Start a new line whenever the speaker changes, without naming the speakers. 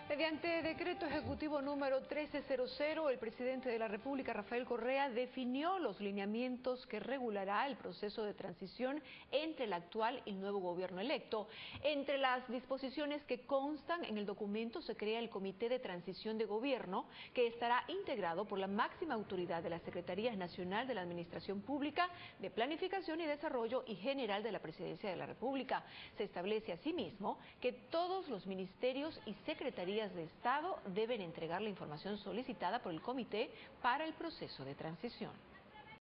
Mediante decreto ejecutivo número 1300, el presidente de la República, Rafael Correa, definió los lineamientos que regulará el proceso de transición entre el actual y el nuevo gobierno electo. Entre las disposiciones que constan en el documento se crea el Comité de Transición de Gobierno, que estará integrado por la máxima autoridad de la Secretaría Nacional de la Administración Pública, de Planificación y Desarrollo y General de la Presidencia de la República. Se establece asimismo que todos los ministerios y secretarías de Estado deben entregar la información solicitada por el comité para el proceso de transición.